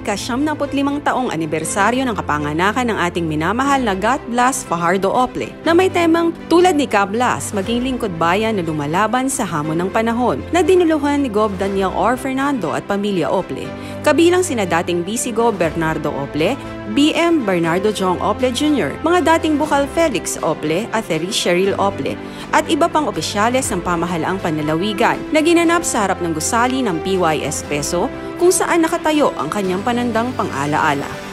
ika-75 taong anibersaryo ng kapanganakan ng ating minamahal na God Blas Fajardo Ople na may temang tulad ni Ka Blas, maging lingkod bayan na lumalaban sa hamon ng panahon na dinuluhan ni Gov. Daniel R. Fernando at pamilya Ople. Kabilang sina dating BC Gov. Bernardo Ople, BM Bernardo Jong Ople Jr., mga dating Bukal Felix Ople at Therese Cheryl Ople at iba pang opisyales ng pamahalaang panlalawigan na ginanap sa harap ng gusali ng PYS Peso kung saan nakatayo ang kanyang panandang pang-alaala.